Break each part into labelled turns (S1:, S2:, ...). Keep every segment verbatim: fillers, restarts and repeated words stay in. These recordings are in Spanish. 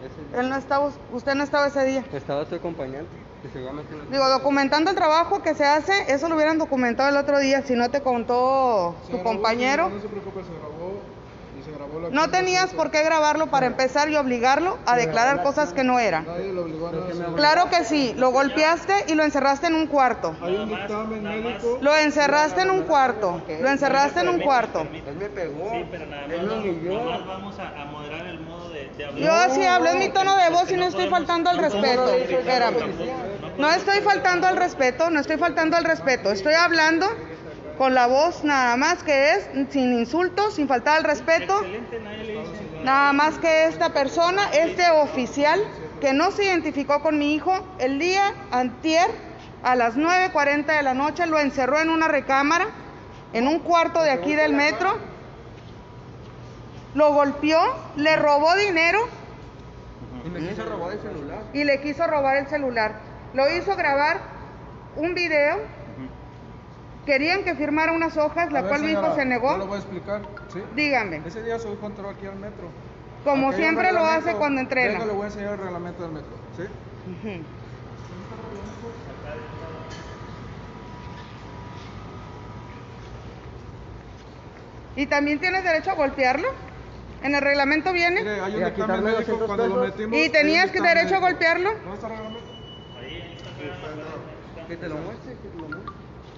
S1: ese día.
S2: Él no estaba, usted no estaba ese día.
S1: Estaba su acompañante, que seguramente no.
S2: Digo, documentando el trabajo que se hace, eso lo hubieran documentado el otro día, si no te contó
S3: Se
S2: tu
S3: grabó,
S2: compañero.
S3: No se preocupe, se grabó y se grabó la
S2: No tenías por qué grabarlo para empezar y obligarlo a declarar cosas que no eran.
S3: Nadie lo obligó a nada.
S2: Claro que sí, lo golpeaste y lo encerraste en un cuarto.
S3: Hay un dictamen médico.
S2: Lo encerraste en un cuarto, lo encerraste en un cuarto.
S1: Él me pegó.
S4: Sí, pero nada más,
S1: Él me
S4: no,
S1: humilló.
S4: nada más vamos a, a moderar el modo de, de hablar.
S2: Yo así hablo, es mi tono de voz y no
S4: no
S2: estoy
S4: podemos-
S2: faltando al
S4: no podemos
S2: respeto.
S4: gritar
S2: Espérame.
S4: tampoco,
S2: No estoy faltando al respeto, no estoy faltando al respeto. Estoy hablando con la voz nada más que es, sin insultos, sin faltar al respeto.
S4: Excelente, nadie le dice.
S2: Nada más que esta persona, este oficial, que no se identificó con mi hijo, el día antier, a las nueve cuarenta de la noche, lo encerró en una recámara, en un cuarto de aquí del metro, lo golpeó, le robó dinero
S1: Y me quiso robar el celular.
S2: y le quiso robar el celular. Lo hizo grabar un video, querían que firmara unas hojas, la
S3: A ver,
S2: cual mi hijo
S3: señora,
S2: se negó.
S3: Yo lo voy a explicar, ¿sí?
S2: Dígame,
S3: Ese día su hijo entró aquí al metro.
S2: como
S3: Aquí hay un
S2: siempre lo
S3: reglamento.
S2: hace cuando entrena.
S3: Venga, le voy a enseñar el reglamento del metro, ¿sí?
S2: Ujú. ¿Y también tienes derecho a golpearlo? ¿En el reglamento viene?
S3: Mire, hay
S1: Y
S3: un
S1: a
S3: dictamen
S1: quitarle
S3: médico
S1: doscientos
S3: cuando lo
S1: pesos.
S3: metimos.
S2: ¿Y tenías
S3: hay un
S2: que
S3: dictamen
S2: derecho a
S3: médico.
S2: golpearlo?
S3: ¿Dónde está el reglamento?
S4: Ahí, ahí está el programa.
S1: Que te lo muestre, que te lo muestre.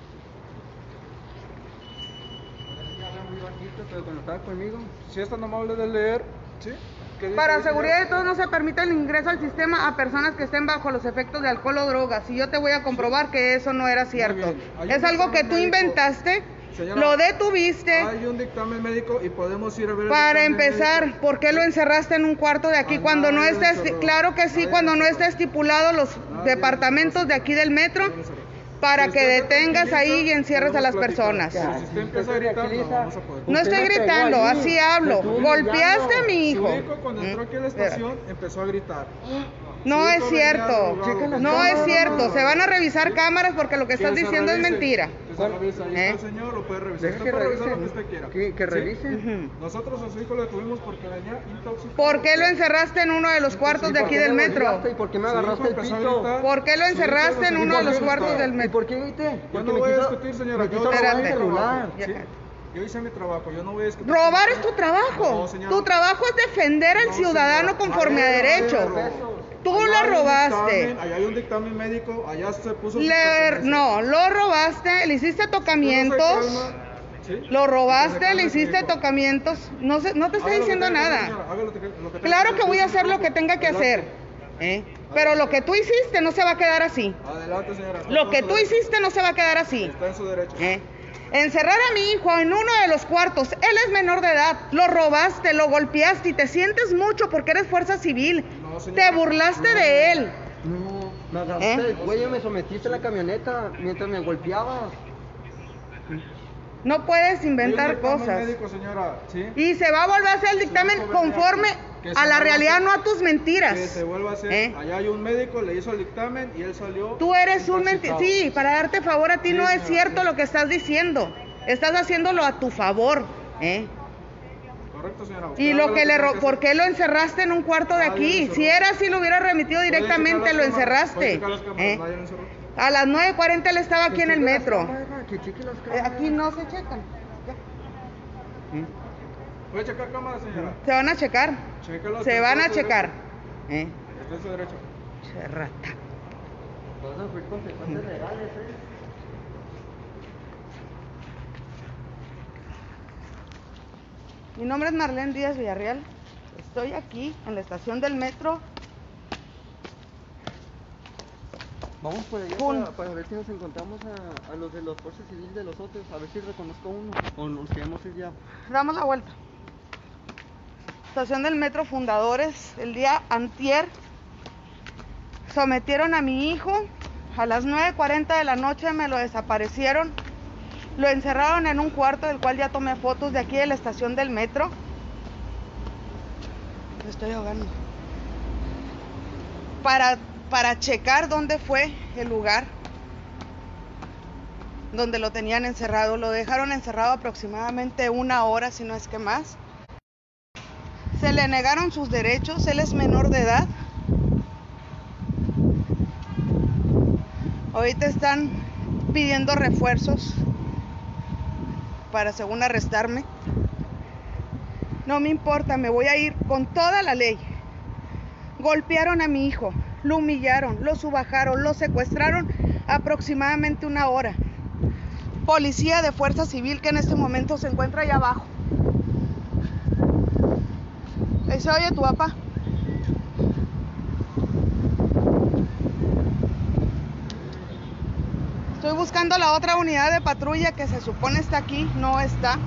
S1: Habla muy bajito, pero cuando estaba conmigo.
S3: Si es tan amable de leer, ¿sí? ¿Qué dice?
S2: Para
S3: Dice,
S2: seguridad de todos no se permite el ingreso al sistema a personas que estén bajo los efectos de alcohol o drogas. Y yo te voy a comprobar que eso no era cierto.
S3: bien. Hay
S2: Es
S3: un
S2: algo que tú
S3: dictamen médico.
S2: inventaste,
S3: Señora,
S2: lo detuviste.
S3: Hay un dictamen médico y podemos ir a ver el
S2: Para
S3: dictamen
S2: empezar,
S3: médico.
S2: ¿por qué lo encerraste en un cuarto de aquí
S3: A
S2: cuando no
S3: nadie
S2: está,
S3: lo
S2: esti-
S3: encerró.
S2: claro que sí,
S3: Nadie
S2: cuando
S3: lo
S2: no
S3: encerró.
S2: está estipulado los
S3: Nadie
S2: departamentos de aquí del metro?
S3: Nadie lo encerró.
S2: Para
S3: Si
S2: que
S3: usted se
S2: detengas ahí y
S3: tranquiliza,
S2: encierres a las
S3: podemos platicar.
S2: personas.
S3: Pero si usted empieza a gritar, no vamos a poder.
S2: No
S1: Usted
S2: estoy
S1: me pegó
S2: gritando,
S1: allí,
S2: así
S1: me
S2: hablo.
S1: estuvo
S2: Golpeaste a
S1: humillando.
S2: mi hijo.
S3: Su hijo cuando entró aquí a la estación empezó a gritar.
S2: No
S3: Su
S2: es
S3: hijo venía
S2: cierto,
S3: arrugado.
S2: no es cierto. Se van a revisar cámaras porque lo que estás
S3: Que se
S2: diciendo es
S3: revise,
S2: mentira.
S3: Que se revise, ahí
S2: ¿Eh?
S3: está el señor, lo puede revisar.
S1: Deja
S3: Usted
S1: que
S3: puede revisar lo que
S1: revisen.
S3: usted quiera.
S1: Que, que
S3: ¿Sí?
S1: revisen.
S3: Nosotros a su hijo lo detuvimos porque venía intoxicado.
S2: ¿Por qué lo encerraste en uno de los cuartos de
S1: ¿Y por
S2: aquí
S1: qué
S2: del
S1: me
S2: metro?
S1: golpeaste? ¿Y por qué me
S3: Su hijo
S1: agarraste el
S3: empezó a
S1: pito?
S3: gritar.
S2: ¿Por qué lo
S3: Su hijo
S2: encerraste en
S3: empezó
S2: uno
S3: a
S2: de los
S3: gritar.
S2: cuartos del
S1: ¿Y
S2: metro?
S1: por qué grité?
S3: Yo
S1: Porque
S3: no
S1: me
S3: voy a
S1: quiso-
S3: discutir, señora.
S1: Me
S3: Yo
S1: quiso
S3: hice
S1: robar
S3: mi
S1: el
S2: Espérate.
S1: celular.
S3: trabajo, ¿sí? Yo hice mi trabajo, yo no voy a discutir.
S2: Robar es tu trabajo.
S3: No, señora.
S2: Tu trabajo es defender al
S3: No,
S2: ciudadano
S3: señora.
S2: conforme a
S3: Allá hay un
S2: derecho.
S3: robo.
S2: Tú
S3: Allá
S2: lo
S3: hay un
S2: robaste.
S3: dictamen, Allá hay un dictamen médico, allá se puso. sus
S2: Le,
S3: pertenencias.
S2: no, lo robaste, le hiciste
S3: Usted no se
S2: tocamientos.
S3: calma, ¿sí?
S2: Lo robaste,
S3: Usted se
S2: le
S3: calma,
S2: hiciste
S3: señor.
S2: tocamientos. No sé, no te estoy
S3: Haga lo que
S2: diciendo
S3: tenga que hacer,
S2: nada.
S3: señora, haga lo que- lo que tenga
S2: Claro
S3: hacer.
S2: que voy a
S3: Yo soy
S2: hacer
S3: su
S2: lo que tenga que hacer.
S3: Adelante.
S2: ¿eh? Pero lo que tú hiciste no se va a quedar así.
S3: Adelante, señora. Está
S2: Lo
S3: en
S2: que
S3: su
S2: tú
S3: derecho.
S2: hiciste no se va a quedar así.
S3: Está en su derecho.
S2: ¿eh? Encerrar a mi hijo en uno de los cuartos, él es menor de edad, lo robaste, lo golpeaste y te sientes mucho porque eres fuerza civil.
S3: No, señora.
S2: Te burlaste de él.
S1: No, me agarraste
S2: ¿Eh?
S1: del cuello y me sometiste a la camioneta mientras me golpeabas.
S2: No puedes
S3: Hay un
S2: inventar
S3: dictamen
S2: cosas.
S3: médico, señora, ¿sí?
S2: Y se va a volver a hacer el dictamen
S3: hijo venía
S2: conforme
S3: que se
S2: a la
S3: vuelva a
S2: realidad,
S3: hacer-
S2: no a tus
S3: Que se
S2: mentiras.
S3: vuelva a hacer.
S2: ¿Eh?
S3: Allá hay un médico, le hizo el dictamen y él salió.
S2: Tú eres un mentiroso.
S3: intoxicado.
S2: Sí, para darte favor a ti
S3: Sí,
S2: no es
S3: señora,
S2: cierto
S3: sí.
S2: lo que estás diciendo. Estás haciéndolo a tu favor. ¿eh?
S3: Correcto, señora. Usted
S2: Y
S3: haga
S2: lo que le
S3: tenga
S2: ro
S3: que
S2: ¿por
S3: hacer.
S2: qué lo encerraste en un cuarto de
S3: Nadie lo
S2: aquí?
S3: encerró.
S2: Si era así, lo hubiera remitido
S3: Puede checar
S2: directamente,
S3: las
S2: lo
S3: cámaras, puede
S2: encerraste.
S3: checar las cámaras,
S2: ¿eh?
S3: nadie lo encerró.
S2: A las nueve cuarenta él estaba aquí en el
S1: Que cheque las
S2: metro.
S1: cámaras, que cheque las
S2: Eh,
S1: cámaras.
S2: Aquí no se checan. Ya.
S3: ¿Puede checar cámaras, señora?
S2: Se van a checar.
S3: Chécalo,
S2: Se
S3: está
S2: van
S3: en
S2: a
S3: su
S2: checar.
S3: derecho.
S2: ¿eh?
S3: Está en su derecho.
S2: Che rata.
S1: Vas a sufrir consecuencias legales, ¿eh?
S2: Mi nombre es Marlene Díaz Villarreal. Estoy aquí en la estación del metro.
S1: Vamos por allá
S2: Pum.
S1: para, para ver si nos encontramos a, a los de los fuerzas civiles de los otros, a ver si reconozco uno, o nos queremos ir ya.
S2: Damos la vuelta. Estación del metro Fundadores. El día antier sometieron a mi hijo. A las nueve cuarenta de la noche me lo desaparecieron. Lo encerraron en un cuarto del cual ya tomé fotos de aquí de la estación del metro. Me estoy ahogando. Para, para checar dónde fue el lugar donde lo tenían encerrado. Lo dejaron encerrado aproximadamente una hora, si no es que más. Se le le negaron sus derechos, él es menor de edad. Ahorita están pidiendo refuerzos para según arrestarme. No me importa, me voy a ir con toda la ley. Golpearon a mi hijo, lo humillaron, lo subajaron, lo secuestraron aproximadamente una hora. Policía de Fuerza Civil que en este momento se encuentra allá abajo. Ahí se oye tu papá. Estoy buscando la otra unidad de patrulla que se supone está aquí, no está.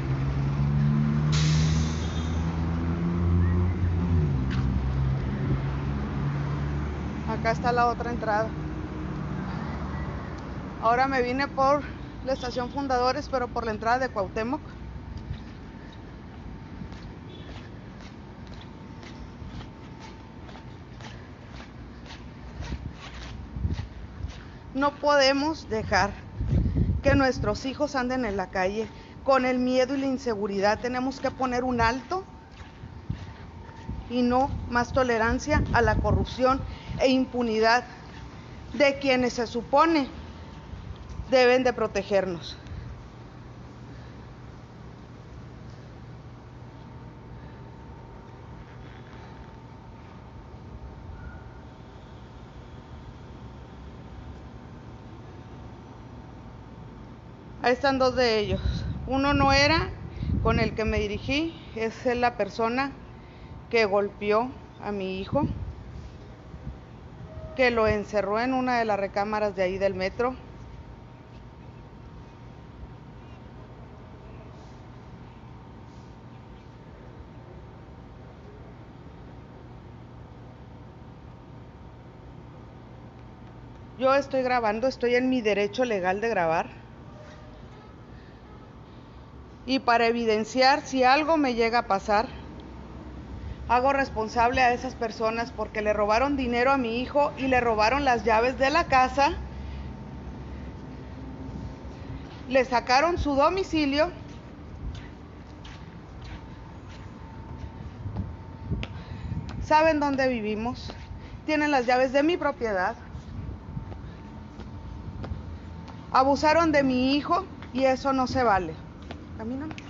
S2: Acá está la otra entrada. Ahora me vine por la estación Fundadores, pero por la entrada de Cuauhtémoc. No podemos dejar que nuestros hijos anden en la calle con el miedo y la inseguridad. Tenemos que poner un alto y no más tolerancia a la corrupción e impunidad de quienes se supone deben de protegernos. Ahí están dos de ellos. Uno no era con el que me dirigí, es la persona que golpeó a mi hijo, que lo encerró en una de las recámaras de ahí del metro. Yo estoy grabando, estoy en mi derecho legal de grabar. Y para evidenciar si algo me llega a pasar, hago responsable a esas personas porque le robaron dinero a mi hijo y le robaron las llaves de la casa, le sacaron su domicilio, saben dónde vivimos, tienen las llaves de mi propiedad, abusaron de mi hijo y eso no se vale. Camíname.